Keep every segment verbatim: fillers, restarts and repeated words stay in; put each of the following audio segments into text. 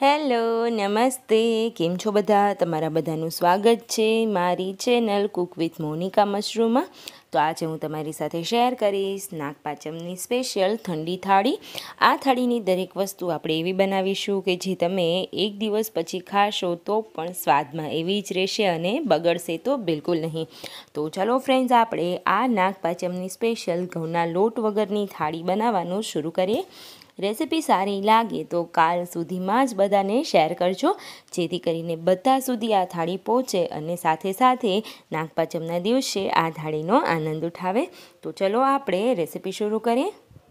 Hello નમસ્તે, કેમ છો બધા? તમારા બધાનું સ્વાગત છે મારી ચેનલ કુક વિથ મોનિકા મશરૂમમાં. તો આજે હું તમારી સાથે શેર કરીશ નાગપાંચમની સ્પેશિયલ ઠંડી થાળી. આ થાળીની દરેક વસ્તુ આપણે એવી બનાવીશું કે જે તમે એક દિવસ પછી ખાશો તો પણ સ્વાદમાં એવી જ રહેશે અને બગડશે તો બિલકુલ નહીં. તો ચાલો ફ્રેન્ડ્સ, આપણે આ નાગપાંચમની સ્પેશિયલ ઘઉંના લોટ વગરની થાળી બનાવવાનું શરૂ કરીએ. રેસિપી સારી લાગે તો કાલ સુધીમાં જ બધાને શેર કરજો, જેથી કરીને બધા સુધી આ થાળી પહોંચે અને સાથે સાથે નાગપાંચમના દિવસે આ થાળીનો આનંદ ઉઠાવે. તો ચલો આપણે રેસિપી શરૂ કરીએ.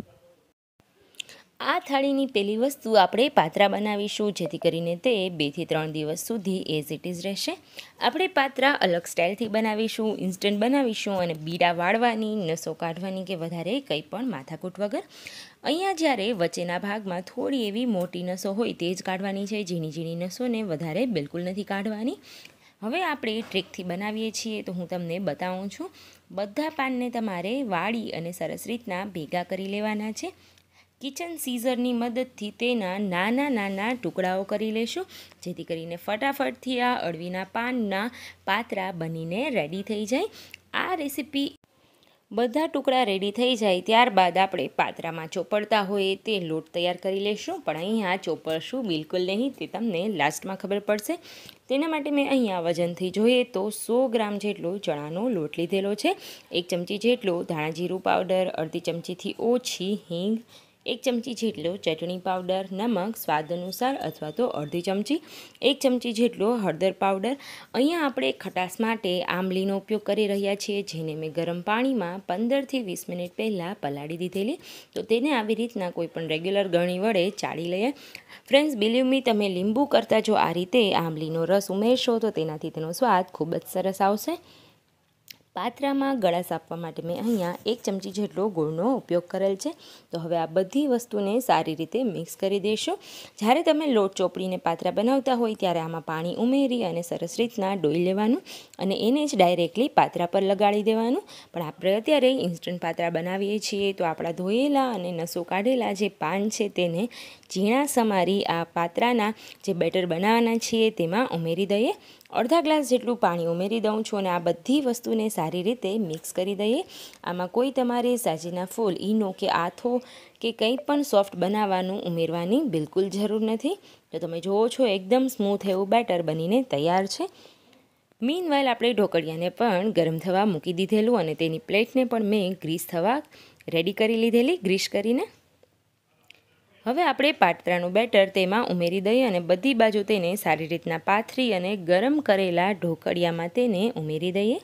આ થાળીની પહેલી વસ્તુ આપણે પાત્રા બનાવીશું, જેથી કરીને તે બેથી ત્રણ દિવસ સુધી એઝ ઇટ ઇઝ રહેશે. આપણે પાત્રા અલગ સ્ટાઇલથી બનાવીશું, ઇન્સ્ટન્ટ બનાવીશું અને બીડા વાળવાની, નસો કાઢવાની કે વધારે કંઈ પણ માથાકૂટ વગર. અહીંયા જ્યારે વચ્ચેના ભાગમાં થોડી એવી મોટી નસો હોય તે જ કાઢવાની છે, ઝીણી ઝીણી નસોને વધારે બિલકુલ નથી કાઢવાની. હવે આપણે ટ્રીકથી બનાવીએ છીએ તો હું તમને બતાવું છું. બધા પાનને તમારે વાળી અને સરસ રીતના ભેગા કરી લેવાના છે. કિચન સીઝરની મદદથી તેના નાના નાના ટુકડાઓ કરી લેશું, જેથી કરીને ફટાફટથી આ અળવીના પાનના પાત્રા બનીને રેડી થઈ જાય. આ રેસીપી બધા ટુકડા રેડી થઈ જાય ત્યારબાદ આપણે પાત્રામાં ચોપડતા હોય તે લોટ તૈયાર કરી લેશું, પણ અહીંયા ચોપડશું બિલકુલ નહીં, તે તમને લાસ્ટમાં ખબર પડશે. તેના માટે મેં અહીંયા વજનથી જોઈએ તો સો ગ્રામ જેટલો ચણાનો લોટ લીધેલો છે. એક ચમચી જેટલો ધાણા જીરું પાવડર, અડધી ચમચીથી ઓછી હિંગ, એક ચમચી જેટલો ચટણી પાવડર, નમક સ્વાદ અનુસાર અથવા તો અડધી ચમચી, એક ચમચી જેટલો હળદર પાવડર. અહીંયા આપણે ખટાશ માટે આંબલીનો ઉપયોગ કરી રહ્યા છીએ, જેને મેં ગરમ પાણીમાં પંદરથી વીસ મિનિટ પહેલાં પલાળી દીધેલી. તો તેને આવી રીતના કોઈ પણ રેગ્યુલર ગળણી વડે ચાળી લઈએ. ફ્રેન્ડ્સ, બિલીવ મી, તમે લીંબુ કરતાં જો આ રીતે આંબલીનો રસ ઉમેરશો તો તેનાથી તેનો સ્વાદ ખૂબ જ સરસ આવશે. પાત્રામાં ગળાશ આપવા માટે મેં અહીંયા એક ચમચી જેટલો ગોળનો ઉપયોગ કરેલ છે. તો હવે આ બધી વસ્તુને સારી રીતે મિક્સ કરી દેશો. જ્યારે તમે લોટ ચોપડીને પાત્રા બનાવતા હોય ત્યારે આમાં પાણી ઉમેરી અને સરસ રીતના ડોઈ લેવાનું અને એને જ ડાયરેક્ટલી પાત્રા પર લગાડી દેવાનું. પણ આપણે અત્યારે ઇન્સ્ટન્ટ પાત્રા બનાવીએ છીએ તો આપણા ધોયેલા અને નસો કાઢેલા જે પાન છે તેને ઝીણા સમારી આ પાત્રાના જે બેટર બનાવવાના છીએ તેમાં ઉમેરી દઈએ. અડધા ગ્લાસ જેટલું પાણી ઉમેરી દઉં છું અને આ બધી વસ્તુને સારી રીતે મિક્સ કરી દઈએ. આમાં કોઈ તમારે સાજીના ફૂલ, ઈનો કે આથો કે કંઈ પણ સોફ્ટ બનાવવાનું ઉમેરવાની બિલકુલ જરૂર નથી. તો તમે જુઓ છો એકદમ સ્મૂથ એવું બેટર બનીને તૈયાર છે. મીનવાઇલ આપણે ઢોકળિયાને પણ ગરમ થવા મૂકી દીધેલું અને તેની પ્લેટને પણ મેં ગ્રીસ થવા રેડી કરી લીધેલી, ગ્રીસ કરીને. હવે આપણે પાત્રાનું બેટર તેમાં ઉમેરી દઈએ અને બધી બાજુ તેને સારી રીતના પાથરી અને ગરમ કરેલા ઢોકળિયામાં તેને ઉમેરી દઈએ.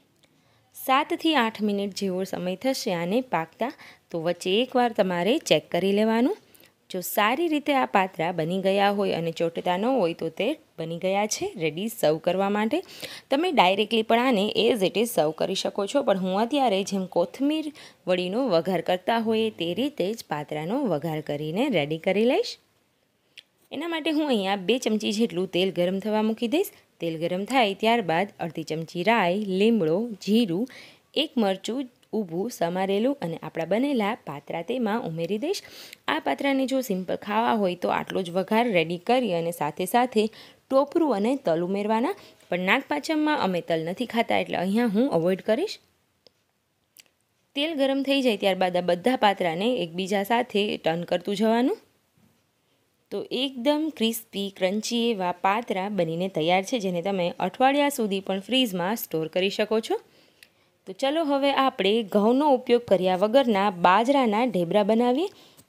સાતથી આઠ મિનિટ જેવો સમય થશે આને પાકતા, તો વચ્ચે એકવાર તમારે ચેક કરી લેવાનું. જો સારી રીતે આ પાત્રા બની ગયા હોય અને ચોટતા ન હોય તો તે બની ગયા છે, રેડી સર્વ કરવા માટે. તમે ડાયરેક્ટલી પણ આને એઝ ઇટ ઇઝ સર્વ કરી શકો છો, પણ હું અત્યારે જેમ કોથમીર વડીનો વઘાર કરતા હોઈએ તે રીતે જ પાત્રાનો વઘાર કરીને રેડી કરી લઈશ. એના માટે હું અહીંયા બે ચમચી જેટલું તેલ ગરમ થવા મૂકી દઈશ. તેલ ગરમ થાય ત્યારબાદ અડધી ચમચી રાઈ, લીમડો, જીરું, એક મરચું ઊભું સમારેલું અને આપણા બનેલા પાત્રા તેમાં ઉમેરી દઈશ. આ પાત્રાને જો સિમ્પલ ખાવા હોય તો આટલો જ વઘાર રેડી કરી અને સાથે સાથે ટોપરું અને તલ ઉમેરવાના, પણ નાગપાંચમમાં અમે તલ નથી ખાતા એટલે અહીંયા હું અવોઇડ કરીશ. તેલ ગરમ થઈ જાય ત્યારબાદ આ બધા પાત્રાને એકબીજા સાથે ટર્ન કરતું જવાનું. તો એકદમ ક્રિસ્પી ક્રન્ચી એવા પાત્રા બનીને તૈયાર છે, જેને તમે અઠવાડિયા સુધી પણ ફ્રીઝમાં સ્ટોર કરી શકો છો. તો ચલો હવે આપણે ઘઉંનો ઉપયોગ કર્યા વગરના બાજરાના ઢેબરા બનાવીએ.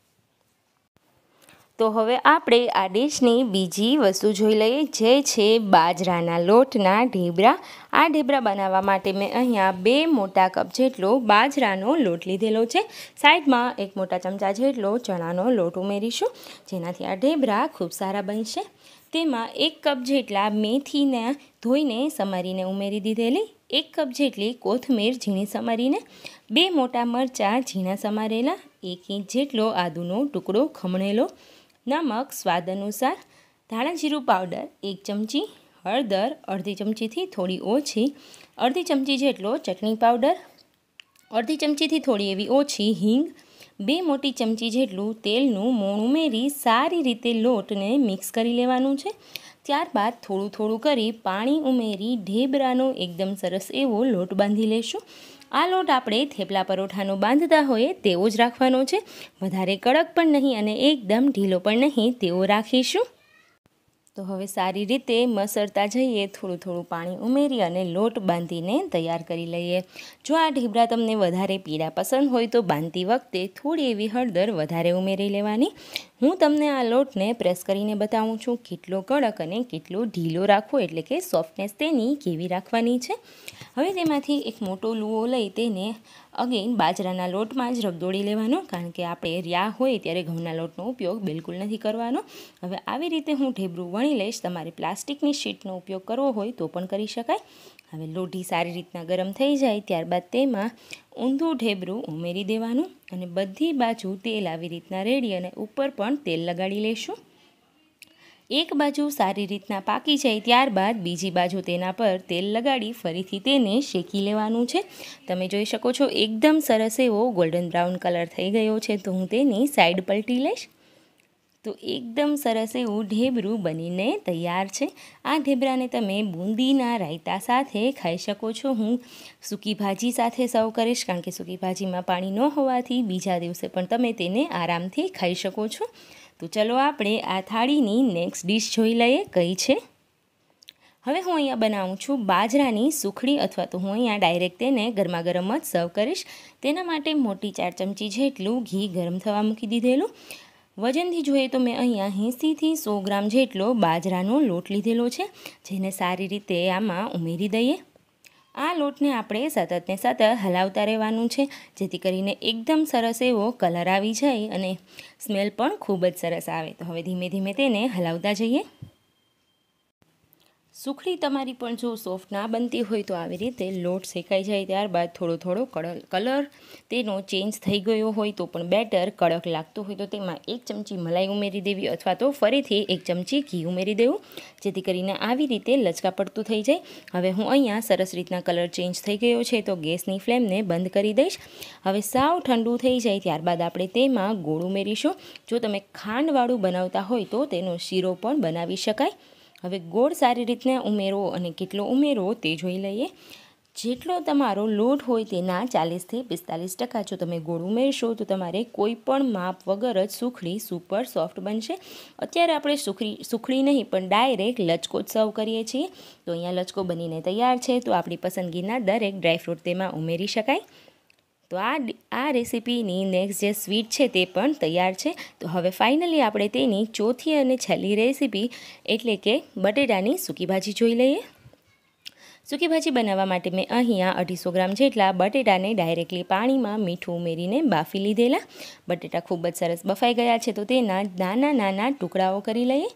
તો હવે આપણે આ ડિશની બીજી વસ્તુ જોઈ લઈએ, જે છે બાજરાના લોટના ઢેબરા. આ ઢેબરા બનાવવા માટે મેં અહીંયા બે મોટા કપ જેટલો બાજરાનો લોટ લીધેલો છે. સાઈડમાં એક મોટા ચમચા જેટલો ચણાનો લોટ ઉમેરીશું, જેનાથી આ ઢેબરા ખૂબ સારા બનશે. તેમાં એક કપ જેટલા મેથીને ધોઈને સમારીને ઉમેરી દીધેલી, એક કપ જેટલી કોથમીર ઝીણી સમારીને, બે મોટા મરચાં ઝીણા સમારેલા, એક ઇંચ જેટલો આદુનો ટુકડો ખમણેલો, નમક સ્વાદ અનુસાર, ધાણા જીરું પાવડર એક ચમચી, હળદર અડધી ચમચીથી થોડી ઓછી, અડધી ચમચી જેટલો ચટણી પાવડર, અડધી ચમચીથી થોડી એવી ઓછી હિંગ, બે મોટી ચમચી જેટલું તેલનું મોણ ઉમેરી સારી રીતે લોટને મિક્સ કરી લેવાનું છે। ત્યારબાદ થોડું થોડું કરી પાણી ઉમેરી ઢેબરાનો એકદમ સરસ એવો લોટ બાંધી લેશું। આ લોટ આપણે થેપલા પરોઠાનો બાંધતા હોઈએ તેવો જ રાખવાનો છે, વધારે કડક પણ નહીં અને એકદમ ઢીલો પણ નહીં તેવો રાખીશું। તો હવે સારી રીતે મસળતા જઈએ, થોડું થોડું પાણી ઉમેરી અને લોટ બાંધીને તૈયાર કરી લઈએ। જો આ ઢેબરા તમને વધારે પીળા પસંદ હોય તો બાંધતી વખતે થોડી એવી હળદર વધારે ઉમેરી લેવાની। હું તમને આ લોટને પ્રેસ કરીને બતાવું છું કેટલો કડક અને કેટલો ઢીલો રાખવો, એટલે કે સોફ્ટનેસ તેની કેવી રાખવાની છે। હવે તેમાંથી એક મોટો લુઓ લઈ તેને અગેન બાજરાના લોટમાં જ રગદોળી લેવાનો, કારણ કે આપણે રહ્યા હોય ત્યારે ઘઉંના લોટનો ઉપયોગ બિલકુલ નથી કરવાનો। હવે આવી રીતે હું ઢેબરું વણી લઈશ, તમારે પ્લાસ્ટિકની શીટનો ઉપયોગ કરવો હોય તો પણ કરી શકાય। હવે લોઢી સારી રીતના ગરમ થઈ જાય ત્યારબાદ તેમાં ઊંધું ઢેબરું ઉમેરી દેવાનું અને બધી બાજુ તેલ આવી રીતના રેડી અને ઉપર પણ તેલ લગાડી લેશું। એક બાજુ સારી રીતના પાકી જાય ત્યારબાદ બીજી બાજુ તેના પર તેલ લગાડી ફરીથી તેને શેકી લેવાનું છે। તમે જોઈ શકો છો એકદમ સરસ એવો ગોલ્ડન બ્રાઉન કલર થઈ ગયો છે, તો હું તેની સાઈડ પલટી લઈશ। તો એકદમ સરસ એવું ઢેબરું બનીને તૈયાર છે। આ ઢેબરાને તમે બૂંદીના રાયતા સાથે ખાઈ શકો છો। હું સૂકી ભાજી સાથે સર્વ કરીશ, કારણ કે સૂકી ભાજીમાં પાણી ન હોવાથી બીજા દિવસે પણ તમે તેને આરામથી ખાઈ શકો છો। તો ચલો આપણે આ થાળીની નેક્સ્ટ ડિશ જોઈ લઈએ કઈ છે। હવે હું અહીંયા બનાવું છું બાજરાની સુખડી, અથવા તો હું અહીંયા ડાયરેક્ટ તેને ગરમા ગરમ જ સર્વ કરીશ। તેના માટે મોટી ચાર ચમચી જેટલું ઘી ગરમ થવા મૂકી દીધેલું। વજનથી જોઈએ તો મેં અહીંયા એંસીથી સો ગ્રામ જેટલો બાજરાનો લોટ લીધેલો છે, જેને સારી રીતે આમાં ઉમેરી દઈએ। આ લોટને આપણે સતત ને સતત હલાવતા રહેવાનું છે, જેથી કરીને એકદમ સરસ એવો કલર આવી જાય અને સ્મેલ પણ ખૂબ જ સરસ આવે। તો હવે ધીમે ધીમે તેને હલાવતા જઈએ। સુખડી તમારી પણ જો સોફ્ટ ના બનતી હોય તો આવી રીતે લોટ શેકાઈ જાય ત્યારબાદ થોડો થોડો કલર તેનો ચેન્જ થઈ ગયો હોય તો પણ બેટર કડક લાગતો હોય તો તેમાં એક ચમચી મલાઈ ઉમેરી દેવી, અથવા તો ફરીથી એક ચમચી ઘી ઉમેરી દેવું, જેથી કરીને આવી રીતે લચકા પડતું થઈ જાય। હવે હું અહીંયા સરસ રીતના કલર ચેન્જ થઈ ગયો છે તો ગેસની ફ્લેમને બંધ કરી દઈશ। હવે સાવ ઠંડુ થઈ જાય ત્યારબાદ આપણે તેમાં ગોળ ઉમેરીશું। જો તમે ખાંડવાળું બનાવતા હોય તો તેનો શીરો પણ બનાવી શકાય। હવે ગોળ સારી રીતના ઉમેરો અને કેટલો ઉમેરવો તે જોઈ લઈએ। જેટલો તમારો લોટ હોય તેના ચાલીસથી પિસ્તાલીસ ટકા જો તમે ગોળ ઉમેરશો તો તમારે કોઈ પણ માપ વગર જ સુખડી સુપર સોફ્ટ બનશે। અત્યારે આપણે સુખડી સુખડી નહીં પણ ડાયરેક્ટ લચકો જ સર્વ કરીએ છીએ, તો અહીંયા લચકો બનીને તૈયાર છે। તો આપણી પસંદગીના દરેક ડ્રાયફ્રૂટ તેમાં ઉમેરી શકાય। તો આ આ રેસીપીની નેક્સ્ટ જે સ્વીટ છે તે પણ તૈયાર છે। તો હવે ફાઇનલી આપણે તેની ચોથી અને છેલ્લી રેસીપી એટલે કે બટેટાની સૂકી ભાજી જોઈ લઈએ। સૂકી ભાજી બનાવવા માટે મેં અહીંયા અઢીસો ગ્રામ જેટલા બટેટાને ડાયરેક્ટલી પાણીમાં મીઠું ઉમેરીને બાફી લીધેલા। બટેટા ખૂબ જ સરસ બફાઈ ગયા છે, તો તેના નાના નાના ટુકડાઓ કરી લઈએ।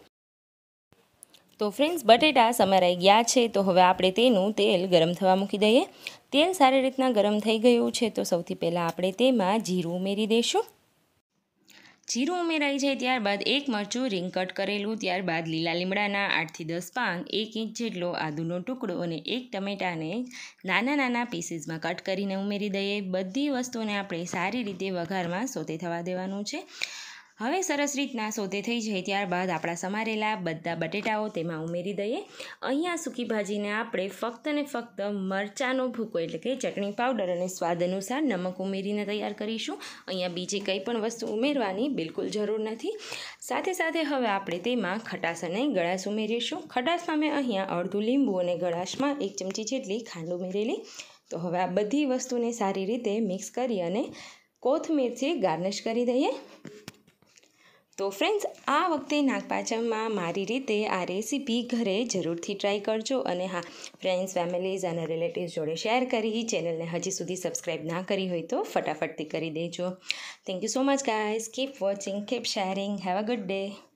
તો ફ્રેન્ડ્સ, બટેટા સમારાઈ ગયા છે, તો હવે આપણે તેનું તેલ ગરમ થવા મૂકી દઈએ। તેલ સારી રીતના ગરમ થઈ ગયું છે, તો સૌથી પહેલાં આપણે તેમાં જીરું ઉમેરી દઈશું। જીરું ઉમેરાઈ જાય ત્યારબાદ એક મરચું રીંગ કટ કરેલું, ત્યારબાદ લીલા લીમડાના આઠથી દસ પાન, એક ઇંચ જેટલો આદુનો ટુકડો અને એક ટમેટાને નાના નાના પીસીસમાં કટ કરીને ઉમેરી દઈએ। બધી વસ્તુને આપણે સારી રીતે વઘારમાં સોતે થવા દેવાનું છે। હવે સરસ રીતના સોતે થઈ જાય ત્યારબાદ આપણા સમારેલા બધા બટેટાઓ તેમાં ઉમેરી દઈએ। અહીંયા સૂકી ભાજીને આપણે ફક્ત ને ફક્ત મરચાંનો ભૂકો એટલે કે ચટણી પાવડર અને સ્વાદ અનુસાર નમક ઉમેરીને તૈયાર કરીશું। અહીંયા બીજી કંઈ પણ વસ્તુ ઉમેરવાની બિલકુલ જરૂર નથી। સાથે સાથે હવે આપણે તેમાં ખટાશ અને ગળાશ ઉમેરીશું। ખટાશમાં મેં અહીંયા અડધું લીંબુ અને ગળાશમાં એક ચમચી જેટલી ખાંડ ઉમેરેલી। તો હવે આ બધી વસ્તુને સારી રીતે મિક્સ કરી અને કોથમીરથી ગાર્નિશ કરી દઈએ। તો ફ્રેન્ડ્સ, આ વખતે નાગપાંચમમાં મારી રીતે આ રેસીપી ઘરે જરૂરથી ટ્રાય કરજો અને હા, ફ્રેન્ડ્સ, ફેમિલીઝ અને રિલેટિવ્સ જોડે શેર કરી। ચેનલને હજી સુધી સબસ્ક્રાઈબ ના કરી હોય તો ફટાફટથી કરી દેજો। Thank you so much guys, keep watching, keep sharing, have a good day.